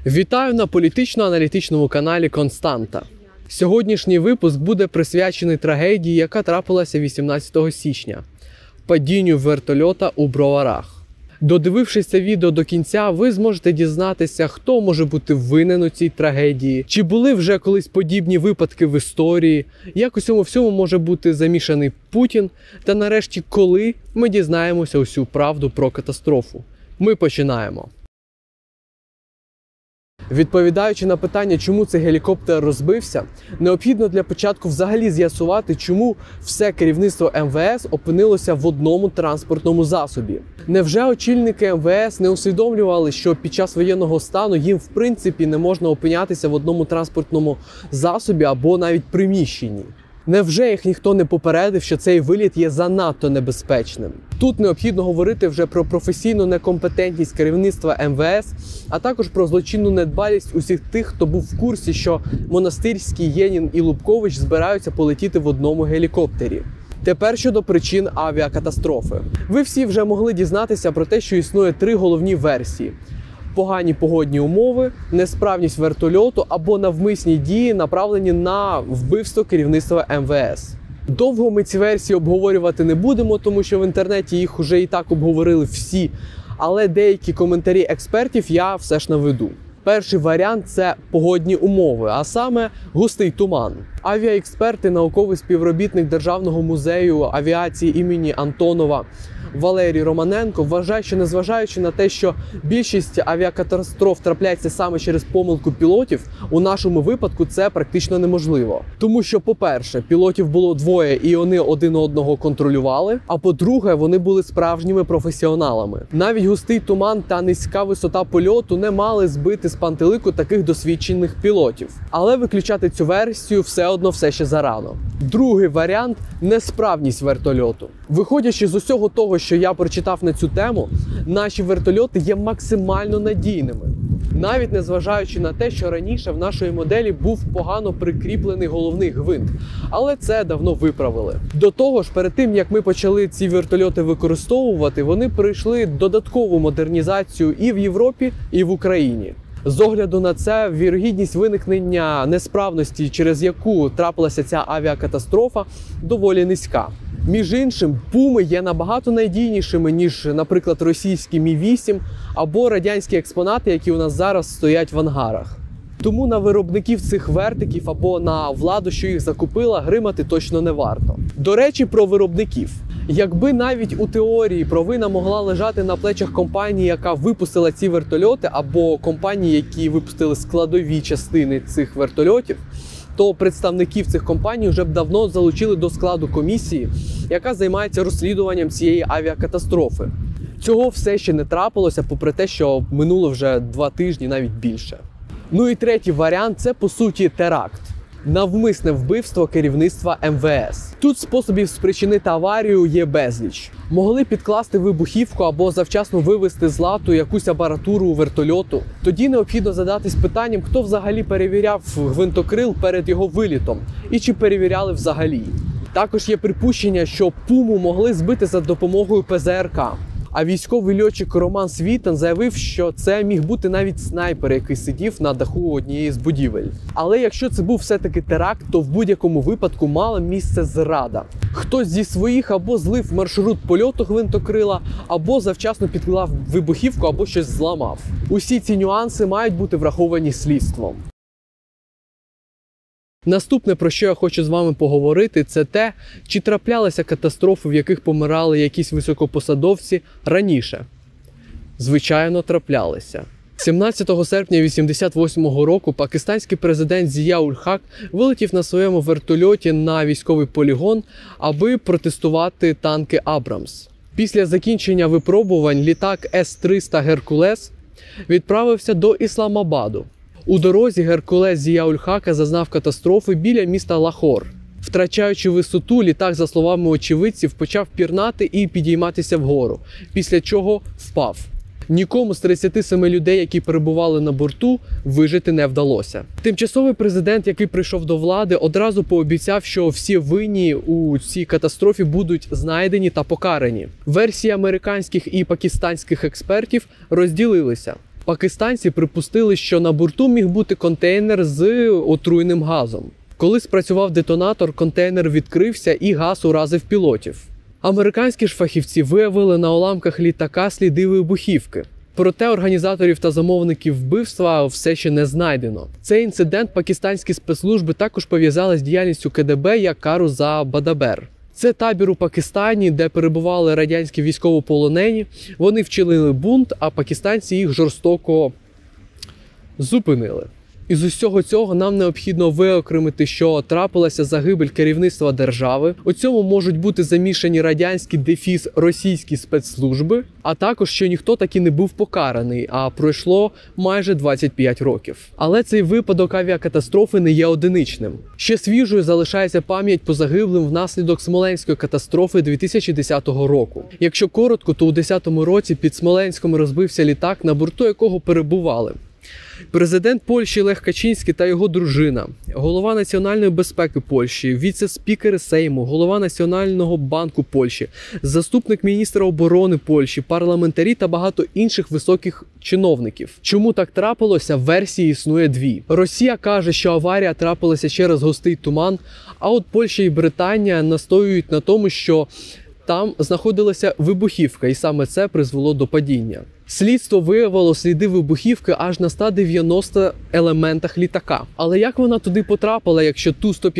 Вітаю на політично-аналітичному каналі Константа. Сьогоднішній випуск буде присвячений трагедії, яка трапилася 18 січня – падінню вертольота у Броварах. Додивившись це відео до кінця, ви зможете дізнатися, хто може бути винен у цій трагедії, чи були вже колись подібні випадки в історії, як у цьому всьому може бути замішаний Путін, та нарешті, коли ми дізнаємося усю правду про катастрофу. Ми починаємо. Відповідаючи на питання, чому цей гелікоптер розбився, необхідно для початку взагалі з'ясувати, чому все керівництво МВС опинилося в одному транспортному засобі. Невже очільники МВС не усвідомлювали, що під час воєнного стану їм в принципі не можна опинятися в одному транспортному засобі або навіть приміщенні? Невже їх ніхто не попередив, що цей виліт є занадто небезпечним? Тут необхідно говорити вже про професійну некомпетентність керівництва МВС, а також про злочинну недбалість усіх тих, хто був в курсі, що Монастирський, Єнін і Лубкович збираються полетіти в одному гелікоптері. Тепер щодо причин авіакатастрофи. Ви всі вже могли дізнатися про те, що існує три головні версії. Погані погодні умови, несправність вертольоту або навмисні дії, направлені на вбивство керівництва МВС. Довго ми ці версії обговорювати не будемо, тому що в інтернеті їх уже і так обговорили всі, але деякі коментарі експертів я все ж наведу. Перший варіант – це погодні умови, а саме густий туман. Авіаексперти, науковий співробітник Державного музею авіації імені Антонова Валерій Романенко вважає, що незважаючи на те, що більшість авіакатастроф трапляється саме через помилку пілотів, у нашому випадку це практично неможливо. Тому що, по-перше, пілотів було двоє і вони один одного контролювали, а по-друге, вони були справжніми професіоналами. Навіть густий туман та низька висота польоту не мали збити з пантелику таких досвідчених пілотів. Але виключати цю версію все одно все ще зарано. Другий варіант – несправність вертольоту. Виходячи з усього того, що я прочитав на цю тему, наші вертольоти є максимально надійними. Навіть незважаючи на те, що раніше в нашої моделі був погано прикріплений головний гвинт. Але це давно виправили. До того ж, перед тим, як ми почали ці вертольоти використовувати, вони пройшли додаткову модернізацію і в Європі, і в Україні. З огляду на це, вірогідність виникнення несправності, через яку трапилася ця авіакатастрофа, доволі низька. Між іншим, Пуми є набагато надійнішими, ніж, наприклад, російські Мі-8 або радянські експонати, які у нас зараз стоять в ангарах. Тому на виробників цих вертиків або на владу, що їх закупила, гримати точно не варто. До речі, про виробників. Якби навіть у теорії провина могла лежати на плечах компанії, яка випустила ці вертольоти, або компанії, які випустили складові частини цих вертольотів, то представників цих компаній вже б давно залучили до складу комісії, яка займається розслідуванням цієї авіакатастрофи. Цього все ще не трапилося, попри те, що минуло вже 2 тижні, навіть більше. Ну і третій варіант – це, по суті, теракт. Навмисне вбивство керівництва МВС. Тут способів спричинити аварію є безліч. Могли підкласти вибухівку або завчасно вивести з ладу якусь апаратуру у вертольоту. Тоді необхідно задатись питанням, хто взагалі перевіряв гвинтокрил перед його вилітом і чи перевіряли взагалі. Також є припущення, що Пуму могли збити за допомогою ПЗРК. А військовий льотчик Роман Світан заявив, що це міг бути навіть снайпер, який сидів на даху однієї з будівель. Але якщо це був все-таки теракт, то в будь-якому випадку мала місце зрада. Хтось зі своїх або злив маршрут польоту гвинтокрила, або завчасно підклав вибухівку, або щось зламав. Усі ці нюанси мають бути враховані слідством. Наступне, про що я хочу з вами поговорити, це те, чи траплялися катастрофи, в яких помирали якісь високопосадовці раніше. Звичайно, траплялися. 17 серпня 1988 року пакистанський президент Зія-уль-Хак вилетів на своєму вертольоті на військовий полігон, аби протестувати танки «Абрамс». Після закінчення випробувань літак С-300 «Геркулес» відправився до Ісламабаду. У дорозі Геркулес Зія-уль-Хака зазнав катастрофи біля міста Лахор. Втрачаючи висоту, літак, за словами очевидців, почав пірнати і підійматися вгору, після чого впав. Нікому з 37 людей, які перебували на борту, вижити не вдалося. Тимчасовий президент, який прийшов до влади, одразу пообіцяв, що всі винні у цій катастрофі будуть знайдені та покарані. Версії американських і пакистанських експертів розділилися. Пакистанці припустили, що на борту міг бути контейнер з отруйним газом. Коли спрацював детонатор, контейнер відкрився і газ уразив пілотів. Американські ж фахівці виявили на уламках літака сліди вибухівки. Проте організаторів та замовників вбивства все ще не знайдено. Цей інцидент пакистанські спецслужби також пов'язали з діяльністю КДБ як кару за Бадабер. Це табір у Пакистані, де перебували радянські військовополонені. Вони вчинили бунт, а пакистанці їх жорстоко зупинили. Із усього цього нам необхідно виокремити, що трапилася загибель керівництва держави. У цьому можуть бути замішані радянські дефіс російські спецслужби, а також, що ніхто таки не був покараний, а пройшло майже 25 років. Але цей випадок авіакатастрофи не є одиничним. Ще свіжою залишається пам'ять по загиблим внаслідок Смоленської катастрофи 2010 року. Якщо коротко, то у 2010 році під Смоленськом розбився літак, на борту якого перебували президент Польщі Лех Качинський та його дружина, голова національної безпеки Польщі, віце-спікер Сейму, голова Національного банку Польщі, заступник міністра оборони Польщі, парламентарі та багато інших високих чиновників. Чому так трапилося? Версій існує дві. Росія каже, що аварія трапилася через густий туман, а от Польща і Британія настоюють на тому, що там знаходилася вибухівка, і саме це призвело до падіння. Слідство виявило сліди вибухівки аж на 190 елементах літака. Але як вона туди потрапила, якщо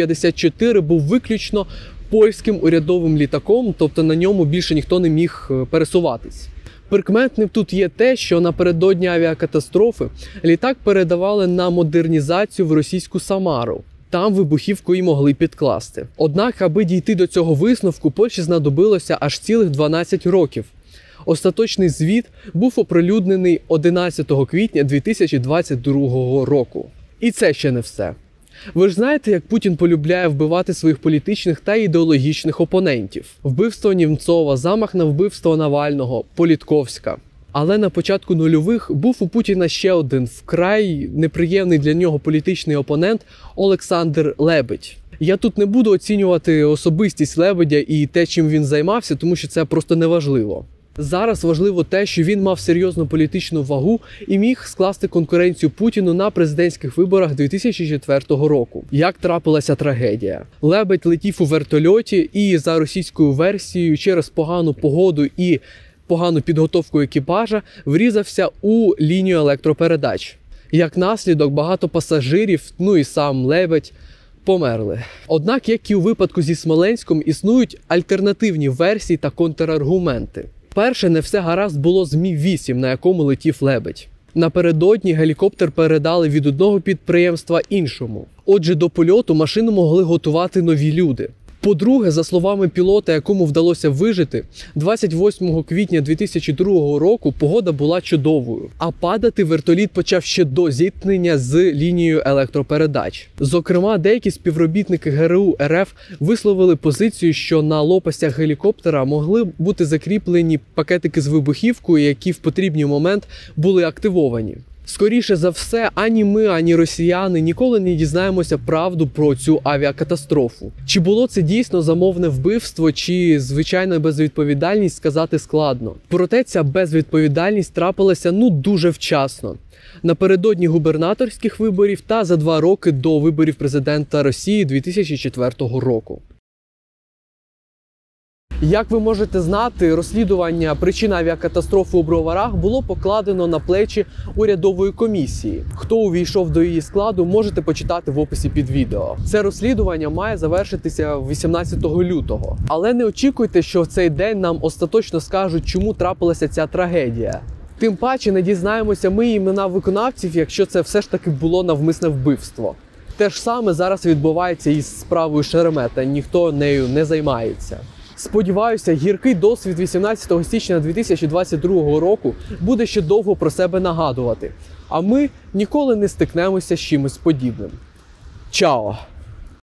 Ту-154 був виключно польським урядовим літаком, тобто на ньому більше ніхто не міг пересуватись? Прикметним тут є те, що напередодні авіакатастрофи літак передавали на модернізацію в російську Самару. Там вибухівку і могли підкласти. Однак, аби дійти до цього висновку, Польщі знадобилося аж цілих 12 років. Остаточний звіт був оприлюднений 11 квітня 2022 року. І це ще не все. Ви ж знаєте, як Путін полюбляє вбивати своїх політичних та ідеологічних опонентів. Вбивство Німцова, замах на вбивство Навального, Політковська. Але на початку нульових був у Путіна ще один вкрай неприємний для нього політичний опонент Олександр Лебедь. Я тут не буду оцінювати особистість Лебедя і те, чим він займався, тому що це просто неважливо. Зараз важливо те, що він мав серйозну політичну вагу і міг скласти конкуренцію Путіну на президентських виборах 2004 року. Як трапилася трагедія? Лебедь летів у вертольоті і, за російською версією, через погану погоду і погану підготовку екіпажа врізався у лінію електропередач. Як наслідок, багато пасажирів, ну і сам Лебедь, померли. Однак, як і у випадку зі Смоленськом, існують альтернативні версії та контраргументи. Перше, не все гаразд було з Мі-8, на якому летів Лебедь. Напередодні гелікоптер передали від одного підприємства іншому. Отже, до польоту машину могли готувати нові люди. По-друге, за словами пілота, якому вдалося вижити, 28 квітня 2002 року погода була чудовою, а падати вертоліт почав ще до зіткнення з лінією електропередач. Зокрема, деякі співробітники ГРУ РФ висловили позицію, що на лопастях гелікоптера могли бути закріплені пакетики з вибухівкою, які в потрібний момент були активовані. Скоріше за все, ані ми, ані росіяни ніколи не дізнаємося правду про цю авіакатастрофу. Чи було це дійсно замовне вбивство, чи звичайна безвідповідальність, сказати складно. Проте ця безвідповідальність трапилася дуже вчасно. Напередодні губернаторських виборів та за 2 роки до виборів президента Росії 2004 року. Як ви можете знати, розслідування причин авіакатастрофи у Броварах було покладено на плечі урядової комісії. Хто увійшов до її складу, можете почитати в описі під відео. Це розслідування має завершитися 18 лютого. Але не очікуйте, що в цей день нам остаточно скажуть, чому трапилася ця трагедія. Тим паче не дізнаємося ми імена виконавців, якщо це все ж таки було навмисне вбивство. Те ж саме зараз відбувається із справою Шеремета, ніхто нею не займається. Сподіваюся, гіркий досвід 18 січня 2022 року буде ще довго про себе нагадувати, а ми ніколи не стикнемося з чимось подібним. Чао!